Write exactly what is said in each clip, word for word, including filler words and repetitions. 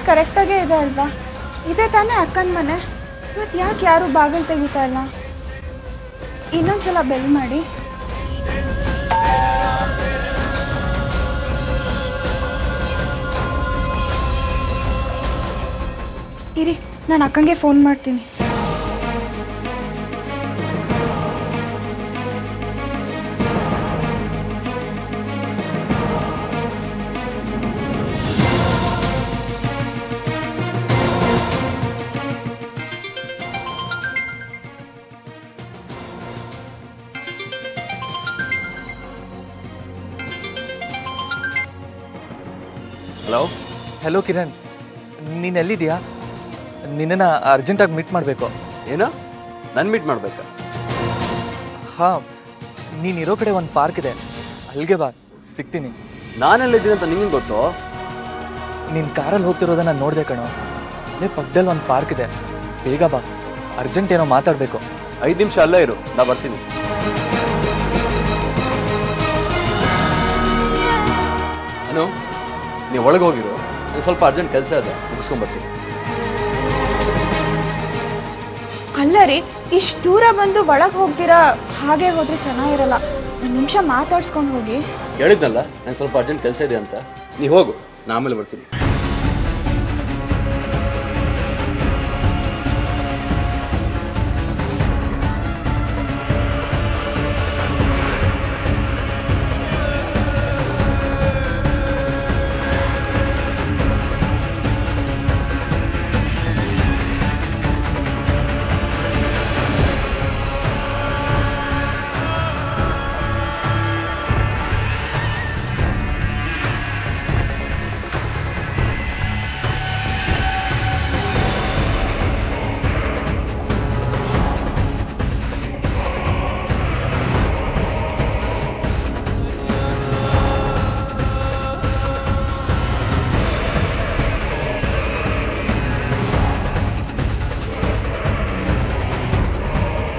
Address ಕರೆಕ್ಟಾಗೇ ಇದೆ ಅಲ್ವಾ? ಇದೇ ತಾನೇ ಅಕ್ಕನ ಮನೆ. ಇವತ್ತು ಯಾಕೆ ಯಾರು ಬಾಗಿಲು ತೆಗಿತಾ ಇಲ್ಲ? ಇನ್ನೊಂದ್ಸಲ ಬೆಲ್ ಮಾಡಿ. ಇರಿ, ನಾನು ಅಕ್ಕಂಗೆ ಫೋನ್ ಮಾಡ್ತೀನಿ. ಹಲೋ ಹಲೋ ಕಿರಣ್, ನೀನು ಎಲ್ಲಿದೆಯಾ? ನಿನ್ನನ್ನು ಅರ್ಜೆಂಟಾಗಿ ಮೀಟ್ ಮಾಡಬೇಕು. ಏನು? ನಾನು ಮೀಟ್ ಮಾಡಬೇಕಾ? ಹಾಂ, ನೀನಿರೋ ಕಡೆ ಒಂದು ಪಾರ್ಕ್ ಇದೆ, ಅಲ್ಲಿಗೆ ಬಾ, ಸಿಗ್ತೀನಿ. ನಾನೆಲ್ಲಿದ್ದೀನಿ ಅಂತ ನಿಂಗೆ ಗೊತ್ತು? ನಿನ್ನ ಕಾರಲ್ಲಿ ಹೋಗ್ತಿರೋದನ್ನ ನೋಡಿದೆ ಕಣೋ. ಅಲ್ಲೇ ಪಕ್ಕದಲ್ಲಿ ಒಂದು ಪಾರ್ಕ್ ಇದೆ, ಬೇಗ ಬಾ, ಅರ್ಜೆಂಟ್ ಏನೋ ಮಾತಾಡಬೇಕು. ಐದು ನಿಮಿಷ ಅಲ್ಲೇ ಇರು, ನಾ ಬರ್ತೀನಿ. ಅನು, ನೀವು ಒಳಗೆ ಹೋಗಿರು, ಸ್ವಲ್ಪ ಅರ್ಜೆಂಟ್ ಕೆಲಸ ಇದೆ, ಮುಗಿಸ್ಕೊಂಡ್ಬರ್ತೀನಿ. ಅಲ್ಲ ರೀ, ಇಷ್ಟು ದೂರ ಬಂದು ಒಳಗೆ ಹೋಗ್ತೀರಾ? ಹಾಗೆ ಹೋದ್ರೆ ಚೆನ್ನಾಗಿರಲ್ಲ. ಒಂದು ನಿಮಿಷ ಮಾತಾಡ್ಸ್ಕೊಂಡು ಹೋಗಿ. ಹೇಳಿದ್ನಲ್ಲ ನಾನು ಸ್ವಲ್ಪ ಅರ್ಜೆಂಟ್ ಕೆಲಸ ಇದೆ ಅಂತ. ನೀವು ಹೋಗು, ನಾ ಆಮೇಲೆ ಬರ್ತೀನಿ.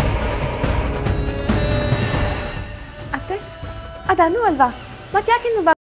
ಅದನ್ನು ಅಲ್ವಾ? ಮತ್ತೆ ಯಾಕೆ ಇನ್ನು